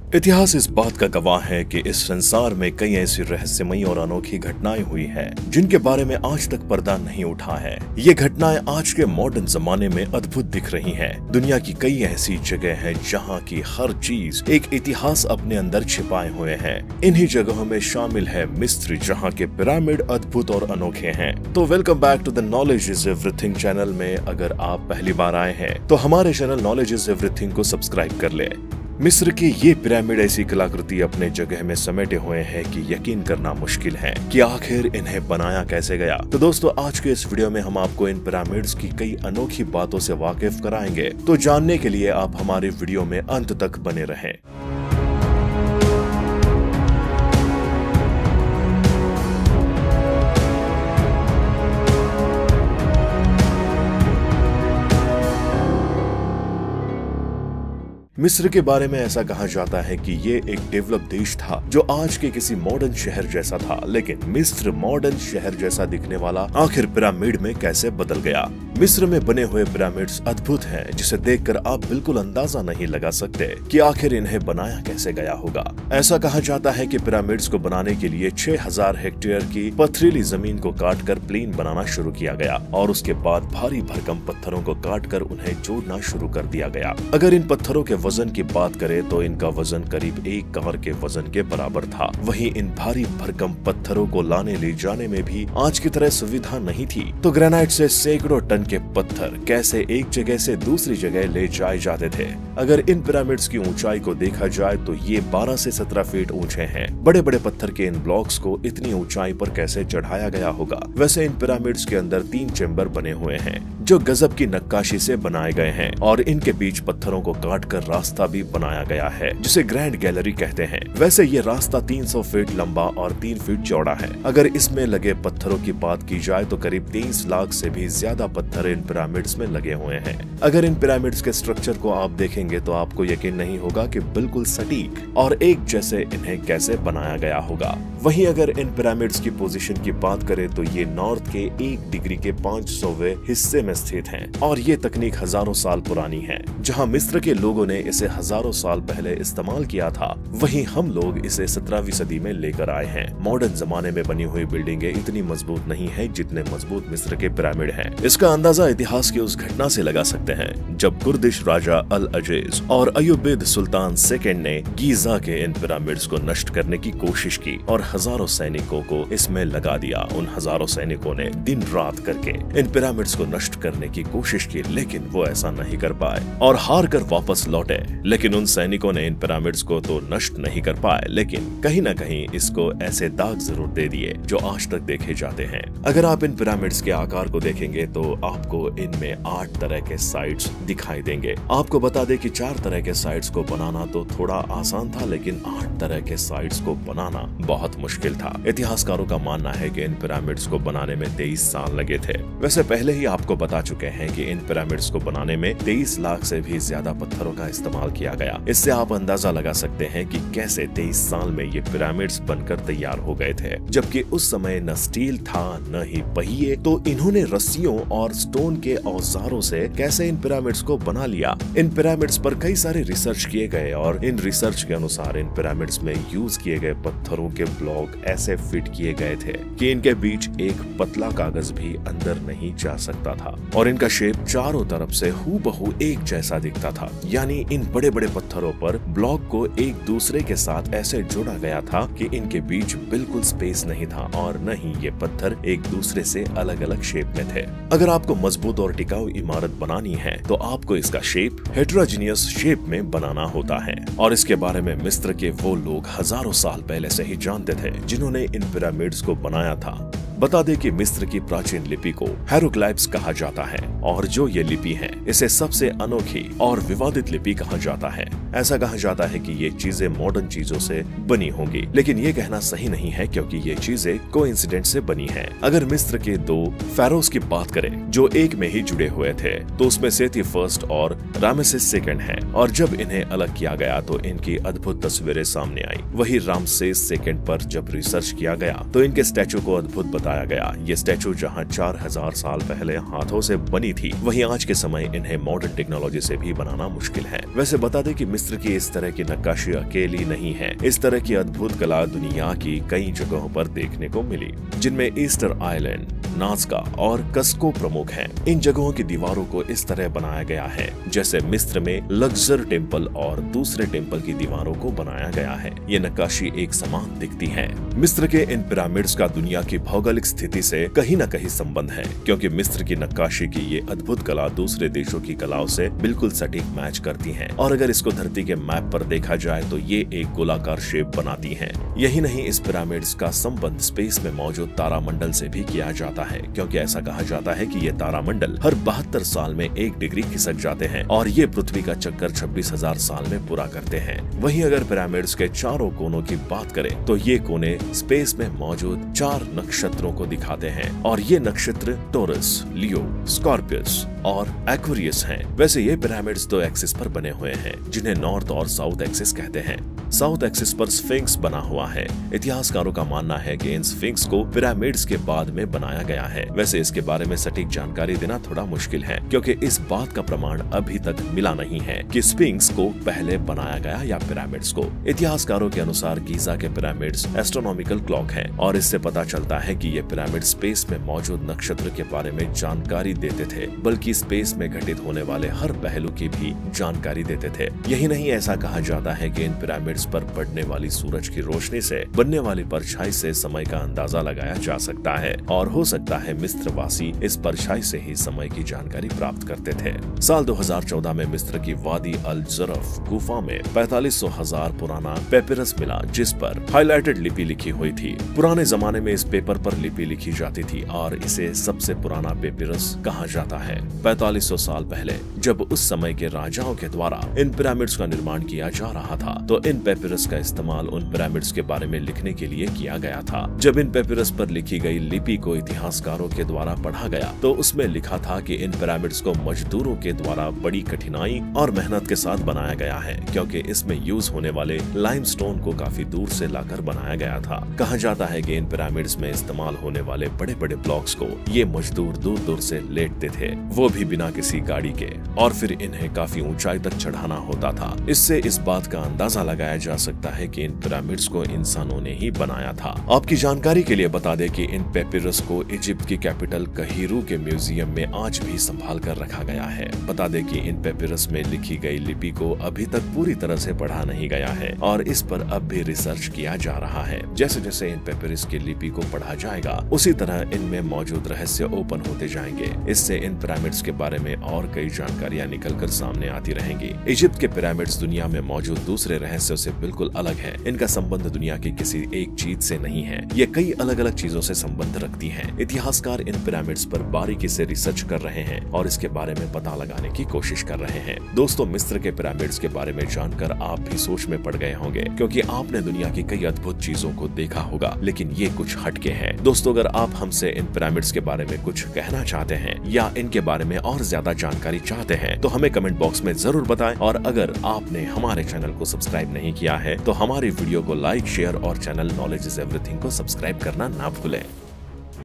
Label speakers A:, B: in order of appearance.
A: इतिहास इस बात का गवाह है कि इस संसार में कई ऐसी रहस्यमयी और अनोखी घटनाएं हुई हैं, जिनके बारे में आज तक पर्दा नहीं उठा है। ये घटनाएं आज के मॉडर्न जमाने में अद्भुत दिख रही हैं। दुनिया की कई ऐसी जगह हैं जहां की हर चीज एक इतिहास अपने अंदर छिपाए हुए हैं। इन्हीं जगहों में शामिल है मिस्र, जहां के पिरामिड अद्भुत और अनोखे हैं। तो welcome back to the knowledge is everything channel में अगर आप पहली बार आए हैं तो हमारे चैनल नॉलेज इज एवरीथिंग को सब्सक्राइब कर ले। मिस्र की ये पिरामिड ऐसी कलाकृति अपने जगह में समेटे हुए हैं कि यकीन करना मुश्किल है कि आखिर इन्हें बनाया कैसे गया। तो दोस्तों, आज के इस वीडियो में हम आपको इन पिरामिड्स की कई अनोखी बातों से वाकिफ कराएंगे। तो जानने के लिए आप हमारे वीडियो में अंत तक बने रहें। मिस्र के बारे में ऐसा कहा जाता है कि ये एक डेवलप देश था जो आज के किसी मॉडर्न शहर जैसा था, लेकिन मिस्र मॉडर्न शहर जैसा दिखने वाला आखिर पिरामिड में कैसे बदल गया। मिस्र में बने हुए पिरामिड्स अद्भुत हैं, जिसे देखकर आप बिल्कुल अंदाजा नहीं लगा सकते कि आखिर इन्हें बनाया कैसे गया होगा। ऐसा कहा जाता है कि पिरामिड्स को बनाने के लिए 6000 हेक्टेयर की पथरीली जमीन को काटकर प्लेन बनाना शुरू किया गया और उसके बाद भारी भरकम पत्थरों को काटकर उन्हें जोड़ना शुरू कर दिया गया। अगर इन पत्थरों के वजन की बात करें तो इनका वजन करीब एक कार के वजन के बराबर था। वहीं इन भारी भरकम पत्थरों को लाने ले जाने में भी आज की तरह सुविधा नहीं थी। तो ग्रेनाइट से सैकड़ों टन के पत्थर कैसे एक जगह से दूसरी जगह ले जाए जाते थे। अगर इन पिरामिड्स की ऊंचाई को देखा जाए तो ये 12 से 17 फीट ऊंचे हैं। बड़े बड़े पत्थर के इन ब्लॉक्स को इतनी ऊंचाई पर कैसे चढ़ाया गया होगा। वैसे इन पिरामिड्स के अंदर 3 चेम्बर बने हुए हैं जो गजब की नक्काशी से बनाए गए हैं और इनके बीच पत्थरों को काटकर रास्ता भी बनाया गया है, जिसे ग्रैंड गैलरी कहते हैं। वैसे ये रास्ता 300 फीट लंबा और 3 फीट चौड़ा है। अगर इसमें लगे पत्थरों की बात की जाए तो करीब 23 लाख से भी ज्यादा पत्थर इन पिरामिड्स में लगे हुए हैं। अगर इन पिरामिड्स के स्ट्रक्चर को आप देखेंगे तो आपको यकीन नहीं होगा कि बिल्कुल सटीक और एक जैसे इन्हें कैसे बनाया गया होगा। वहीं अगर इन पिरामिड्स की पोजीशन की बात करें तो ये नॉर्थ के 1 डिग्री के 500वें हिस्से में स्थित हैं और ये तकनीक हजारों साल पुरानी है। जहां मिस्र के लोगों ने इसे हजारों साल पहले इस्तेमाल किया था, वहीं हम लोग इसे 17वीं सदी में लेकर आए हैं। मॉडर्न जमाने में बनी हुई बिल्डिंगें इतनी मजबूत नहीं है जितने मजबूत मिस्र के पिरामिड हैं। इसका अंदाजा इतिहास की उस घटना से लगा सकते हैं जब कुर्दिश राजा अल अजीज और अयूबिद सुल्तान सेकंड ने गीजा के इन पिरामिड्स को नष्ट करने की कोशिश की और हजारों सैनिकों को इसमें लगा दिया। उन हजारों सैनिकों ने दिन रात करके इन पिरामिड्स को नष्ट करने की कोशिश की, लेकिन वो ऐसा नहीं कर पाए और हार कर वापस लौटे। लेकिन उन सैनिकों ने इन पिरामिड्स को तो नष्ट नहीं कर पाए, लेकिन कहीं न कहीं इसको ऐसे दाग जरूर दे दिए जो आज तक देखे जाते हैं। अगर आप इन पिरामिड्स के आकार को देखेंगे तो आपको इनमें 8 तरह के साइड्स दिखाई देंगे। आपको बता दें कि 4 तरह के साइड्स को बनाना तो थोड़ा आसान था, लेकिन 8 तरह के साइड्स को बनाना बहुत मुश्किल था। इतिहासकारों का मानना है कि इन पिरामिड्स को बनाने में 23 साल लगे थे। वैसे पहले ही आपको बता चुके हैं कि इन पिरामिड्स को बनाने में 23 लाख से भी ज्यादा पत्थरों का इस्तेमाल किया गया। इससे आप अंदाजा लगा सकते हैं कि कैसे 23 साल में ये पिरामिड्स बनकर तैयार हो गए थे। जबकि उस समय न स्टील था न ही पहिए, तो इन्होंने रस्सियों और स्टोन के औजारों से कैसे इन पिरामिड्स को बना लिया। इन पिरामिड्स पर कई सारे रिसर्च किए गए और इन रिसर्च के अनुसार इन पिरामिड्स में यूज किए गए पत्थरों के ब्लॉक ऐसे फिट किए गए थे कि इनके बीच एक पतला कागज भी अंदर नहीं जा सकता था और इनका शेप चारों तरफ से हूबहू एक जैसा दिखता था। यानी इन बड़े बड़े पत्थरों पर ब्लॉक को एक दूसरे के साथ ऐसे जोड़ा गया था कि इनके बीच बिल्कुल स्पेस नहीं था और न ही ये पत्थर एक दूसरे से अलग अलग शेप में थे। अगर आपको मजबूत और टिकाऊ इमारत बनानी है तो आपको इसका शेप हेटेरोजेनियस शेप में बनाना होता है और इसके बारे में मिस्र के वो लोग हजारों साल पहले से ही जानते थे जिन्होंने इन पिरामिड्स को बनाया था। बता दें कि मिस्र की प्राचीन लिपि को हेरोग्लाइफ्स कहा जाता है और जो ये लिपि है इसे सबसे अनोखी और विवादित लिपि कहा जाता है। ऐसा कहा जाता है कि ये चीजें मॉडर्न चीजों से बनी होंगी, लेकिन ये कहना सही नहीं है क्योंकि ये चीजें कोइंसिडेंट से बनी हैं। अगर मिस्र के 2 फेरोज की बात करें जो एक में ही जुड़े हुए थे तो उसमें सेती फर्स्ट और रामेसेस सेकंड हैं और जब इन्हें अलग किया गया तो इनकी अद्भुत तस्वीरें सामने आई। वही रामसेस सेकंड पर जब रिसर्च किया गया तो इनके स्टैचू को अद्भुत बताया गया। ये स्टैचू जहाँ 4000 साल पहले हाथों से बनी थी, वहीं आज के समय इन्हें मॉडर्न टेक्नोलॉजी से भी बनाना मुश्किल है। वैसे बता दें कि मिस्र की इस तरह की नक्काशी अकेली नहीं है। इस तरह की अद्भुत कला दुनिया की कई जगहों पर देखने को मिली, जिनमें ईस्टर आइलैंड, नाज़का और कस्को प्रमुख हैं। इन जगहों की दीवारों को इस तरह बनाया गया है जैसे मिस्र में लक्सर टेम्पल और दूसरे टेम्पल की दीवारों को बनाया गया है। ये नक्काशी एक समान दिखती है। मिस्र के इन पिरामिड्स का दुनिया की भौगोलिक स्थिति से कहीं न कहीं संबंध है, क्योंकि मिस्र की नक्काशी की ये अद्भुत कला दूसरे देशों की कलाओं से बिल्कुल सटीक मैच करती है। और अगर इसको धरती के मैप पर देखा जाए तो ये एक गोलाकार शेप बनाती है। यही नहीं, इस पिरामिड्स का संबंध स्पेस में मौजूद तारामंडल से भी किया जाता है, क्योंकि ऐसा कहा जाता है कि ये तारामंडल हर 72 साल में 1 डिग्री खिसक जाते हैं और ये पृथ्वी का चक्कर 26,000 साल में पूरा करते हैं। वहीं अगर पिरामिड्स के चारों कोनों की बात करें तो ये कोने स्पेस में मौजूद 4 नक्षत्रों को दिखाते हैं और ये नक्षत्र टॉरस, लियो, स्कॉर्पियस और एक्वेरियस हैं। वैसे ये पिरामिड्स 2 एक्सिस पर बने हुए हैं, जिन्हें नॉर्थ और साउथ एक्सिस कहते हैं। साउथ एक्सिस पर स्फिंक्स बना हुआ है। इतिहासकारों का मानना है कि इन स्फिंक्स को पिरामिड्स के बाद में बनाया गया है। वैसे इसके बारे में सटीक जानकारी देना थोड़ा मुश्किल है, क्योंकि इस बात का प्रमाण अभी तक मिला नहीं है कि स्फिंक्स को पहले बनाया गया या पिरामिड्स को। इतिहासकारों के अनुसार गीजा के पिरामिड्स एस्ट्रोनॉमिकल क्लॉक है और इससे पता चलता है कि ये पिरामिड स्पेस में मौजूद नक्षत्र के बारे में जानकारी देते थे, बल्कि स्पेस में घटित होने वाले हर पहलू की भी जानकारी देते थे। यही नहीं, ऐसा कहा जाता है कि इन पिरामिड्स पर पड़ने वाली सूरज की रोशनी से बनने वाली परछाई से समय का अंदाजा लगाया जा सकता है और हो सकता है मिस्र वासी इस परछाई से ही समय की जानकारी प्राप्त करते थे। साल 2014 में मिस्र की वादी अल जरफ गुफा में 4500,000 पुराना पेपिरस मिला, जिस पर हाईलाइटेड लिपि लिखी हुई थी। पुराने जमाने में इस पेपर पर लिपि लिखी जाती थी और इसे सबसे पुराना पेपिरस कहा जाता है। 4500 साल पहले जब उस समय के राजाओं के द्वारा इन पिरामिड्स का निर्माण किया जा रहा था, तो इन पेपिरस का इस्तेमाल उन पिरामिड्स के बारे में लिखने के लिए किया गया था। जब इन पेपिरस पर लिखी गई लिपि को इतिहासकारों के द्वारा पढ़ा गया तो उसमें लिखा था कि इन पिरामिड्स को मजदूरों के द्वारा बड़ी कठिनाई और मेहनत के साथ बनाया गया है, क्योंकि इसमें यूज होने वाले लाइमस्टोन को काफी दूर से लाकर बनाया गया था। कहा जाता है कि इन पिरामिड्स में इस्तेमाल होने वाले बड़े बड़े ब्लॉक्स को ये मजदूर दूर दूर से लेटते थे, वो भी बिना किसी गाड़ी के, और फिर इन्हें काफी ऊंचाई तक चढ़ाना होता था। इससे इस बात का अंदाजा लगाया जा सकता है कि इन पिरामिड्स को इंसानों ने ही बनाया था। आपकी जानकारी के लिए बता दें कि इन पेपिरस को इजिप्ट की कैपिटल काहिरो के म्यूजियम में आज भी संभाल कर रखा गया है। बता दें कि इन पेपिरस में लिखी गई लिपि को अभी तक पूरी तरह से पढ़ा नहीं गया है और इस पर अब भी रिसर्च किया जा रहा है। जैसे जैसे इन पेपिरस की लिपि को पढ़ा जाएगा, उसी तरह इनमें मौजूद रहस्य ओपन होते जाएंगे। इससे इन पिरामिड्स के बारे में और कई जानकारियां निकलकर सामने आती रहेंगी। इजिप्ट के पिरामिड्स दुनिया में मौजूद दूसरे रहस्यों से बिल्कुल अलग है। इनका संबंध दुनिया की किसी एक चीज से नहीं है, ये कई अलग अलग चीजों से संबंध रखती हैं। इतिहासकार इन पिरामिड्स पर बारीकी से रिसर्च कर रहे हैं और इसके बारे में पता लगाने की कोशिश कर रहे हैं। दोस्तों, मिस्र के पिरामिड्स के बारे में जानकर आप भी सोच में पड़ गए होंगे, क्योंकि आपने दुनिया की कई अद्भुत चीजों को देखा होगा, लेकिन ये कुछ हटके है। दोस्तों, अगर आप हमसे इन पिरामिड्स के बारे में कुछ कहना चाहते हैं या इनके बारे में और ज्यादा जानकारी चाहते हैं तो हमें कमेंट बॉक्स में जरूर बताएं। और अगर आपने हमारे चैनल को सब्सक्राइब नहीं किया है तो हमारी वीडियो को लाइक, शेयर और चैनल नॉलेज इज एवरीथिंग को सब्सक्राइब करना ना भूलें।